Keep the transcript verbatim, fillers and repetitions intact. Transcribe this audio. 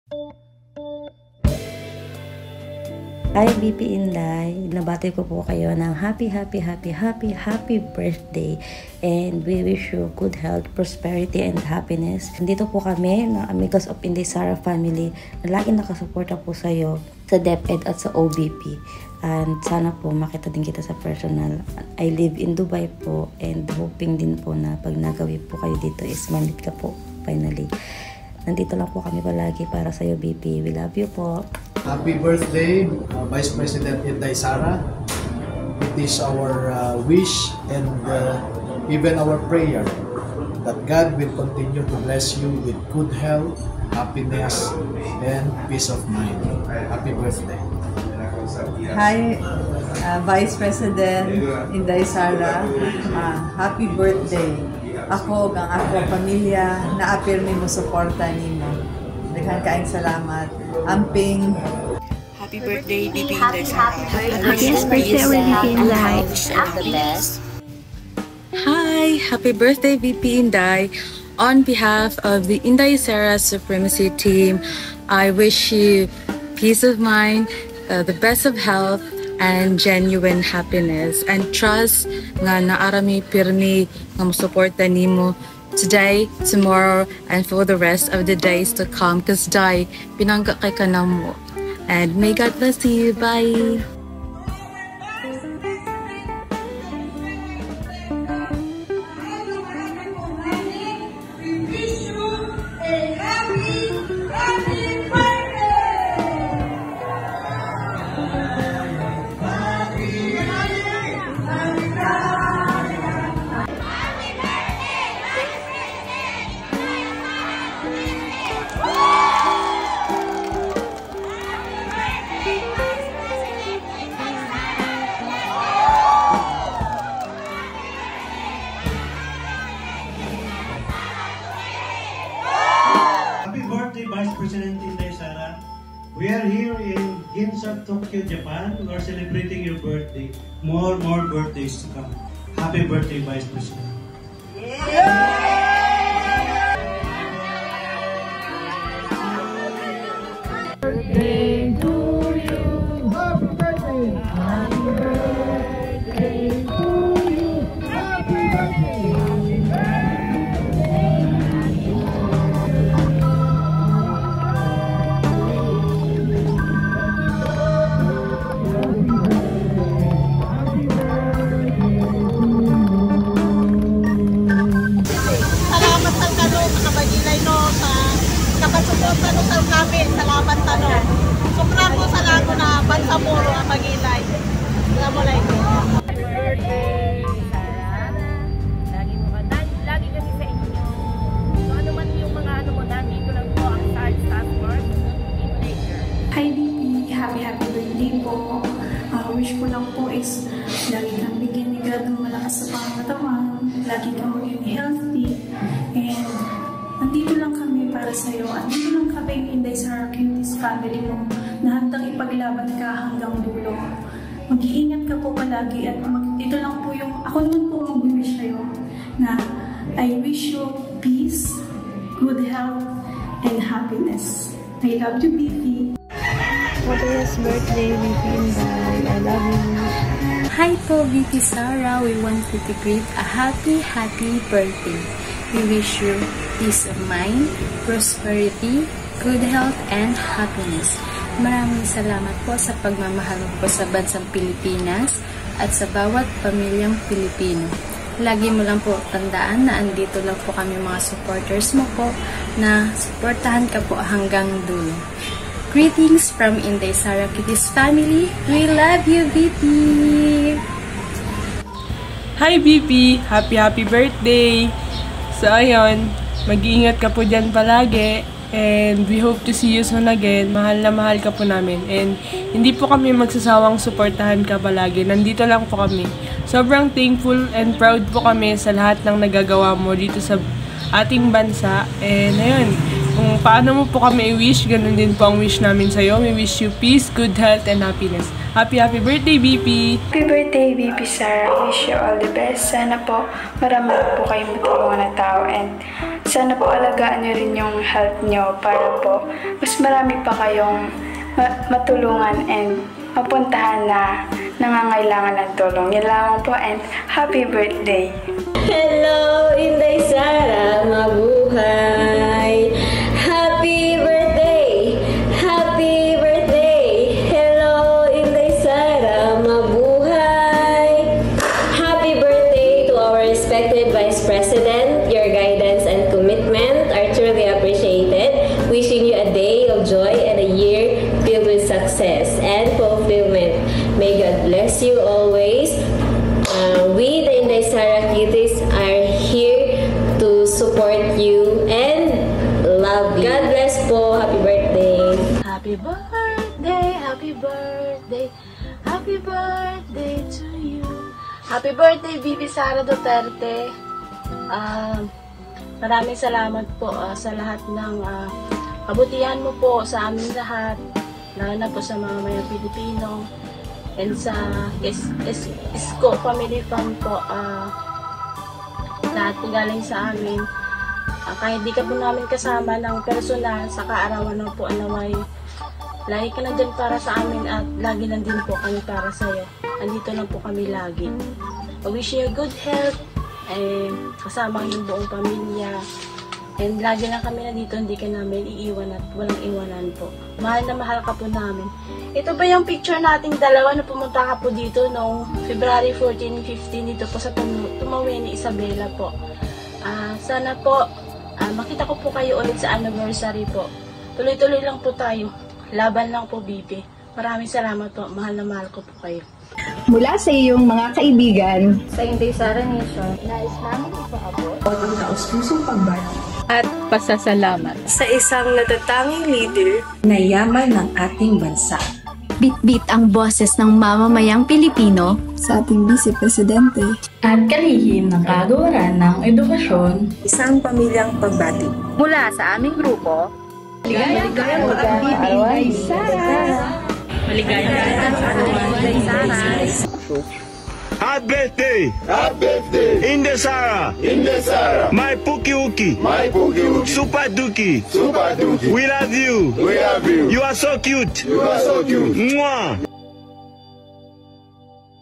Hi B P Inday, nabati ko po kayo ng happy, happy, happy, happy, happy birthday. And we wish you good health, prosperity, and happiness. Dito po kami ng Amigos of Inday Sara family na laging nakasuporta po sa iyo sa DepEd at sa O B P. And sana po makita din kita sa personal. I live in Dubai po and hoping din po na pag nagawi po kayo dito is manit ka po finally. Nandito lang po kami palagi para sa iyo B P. We love you po. Happy birthday, uh, Vice President Inday Sara. It is our uh, wish and uh, even our prayer that God will continue to bless you with good health, happiness, and peace of mind. Happy birthday. Hi, uh, Vice President Inday Sara. Uh, happy birthday. Ako, ang ako pamilya, na-apirmi mo suporta nimo. Daghang kaayong salamat. Amping. Happy birthday, B P Inday Sara. Happiest birthday ever, B P Inday. The best. Hi, happy birthday, B P Inday. On behalf of the Inday Sara Supremacy team, I wish you peace of mind, uh, the best of health, and genuine happiness. And trust nga naarami pirmi nga musuporta nimo today, tomorrow, and for the rest of the days to come. Cause day, pinangga kay ka na mo. And may God bless you. Bye! Vice President Inday Sara. We are here in Ginza, Tokyo, Japan. We are celebrating your birthday. More, more birthdays to come. Happy birthday, Vice President. Yeah! Birthday to you. Happy birthday. Happy birthday to you. Happy birthday. Happy birthday. Kapasuporta no sa kami, salamat tanong. Sobrang po sa lago na bansa puro ang magilay. Assalamualaikum. Happy birthday, Sara. Lagi mo ka, lagi kasi sa inyo. So ano man yung mga ano mo, nandito lang po ang Sars Task Force in Laker. Hi B P, happy happy birthday po. Uh, wish ko lang po is lagi kang bigyan ni God ng malakas sa pangatawan. Lagi kang maging healthy. And nandito lang kami para sa'yo. Andito lang kami yung Inday Sara Cuties family mo na handang ipaglaban ka hanggang dulo. Mag-iingat ka po palagi at mag ito lang po yung, ako naman po mag-wish sa'yo na I wish you peace, good health, and happiness. I love you, B P. Happiest birthday, B P Inday. I love you. Hi po, B P Sara. We want you to greet a happy, happy birthday. We wish you peace of mind, prosperity, good health, and happiness. Maraming salamat po sa pagmamahal po sa bansang Pilipinas at sa bawat pamilyang Pilipino. Lagi mo lang po tandaan na andito lang po kami mga supporters mo po na suportahan ka po hanggang dulo. Greetings from Inday Sara Cuties family. We love you, B P! Hi B P! Happy happy birthday! So ayun, mag-iingat ka po dyan palagi and we hope to see you soon again. Mahal na mahal ka po namin and hindi po kami magsasawang suportahan ka palagi. Nandito lang po kami. Sobrang thankful and proud po kami sa lahat ng nagagawa mo dito sa ating bansa. And ayun, Kung paano mo po kami i-wish, ganun din po ang wish namin sa'yo. We wish you peace, good health, and happiness. Happy, happy birthday, B P! Happy birthday, B P Sarah. Wish you all the best. Sana po marami po kayong matulungan na tao and sana po alagaan nyo rin yung health nyo para po mas marami pa kayong matulungan and mapuntahan na nangangailangan ng tulong. Yan lamang po and happy birthday! Hello, Inday Sara! Mabuhay! Happy birthday! Happy birthday! Hello, Inday Sara! Mabuhay! Happy birthday to our respected Vice President. Your guidance and commitment are truly appreciated. Wishing you a day of joy and a year filled with success and fulfillment. May God bless you always. Uh, we, the Inday Sara Kitties, are here to support you and love you. God bless po. Happy birthday. Happy birthday, happy birthday, happy birthday to you. Happy birthday, B P Sara Duterte. Uh, maraming salamat po uh, sa lahat ng uh, kabutihan mo po sa amin lahat, lalo na po sa mga mayang Pilipino. And sa is, is, Isko Family Fund po, uh, lahat po galing sa amin. Uh, kahit di ka po namin kasama ng personal sa kaarawan na po anaway, lagi ka nandyan para sa amin at lagi nandun po kami para sa'yo. Andito lang po kami lagi. I wish you good health, eh, kasama yung buong pamilya. And lagi lang kami na dito, hindi ka namin iiwan at walang iwanan po. Mahal na mahal ka po namin. Ito ba yung picture nating dalawa na pumunta ka po dito noong February fourteen fifteen dito po sa Tum Tumawi ni Isabela po. Uh, sana po uh, makita ko po kayo ulit sa anniversary po. Tuloy-tuloy lang po tayo. Laban lang po, B P. Maraming salamat po. Mahal na mahal ko po kayo. Mula sa iyong mga kaibigan sa Inday Sara Nation, nais namin ipaabot ang taus-pusong pagbati at pasasalamat sa isang natatanging leader na yaman ng ating bansa. Bit-bit ang boses ng mamamayang Pilipino sa ating Vice Presidente at kalihim ng kagawaran ng edukasyon, isang pamilyang pagbati. Mula sa aming grupo, Maligayang arawan, Inday Sara! Maligayang arawan, Inday Sara! Happy birthday! Happy birthday! Inday Sara! Inday Sara! My Puki Uki! My Puki Uki! Super Duki! Super Duki! We love you! We love you! You are so cute! You are so cute! Mwah!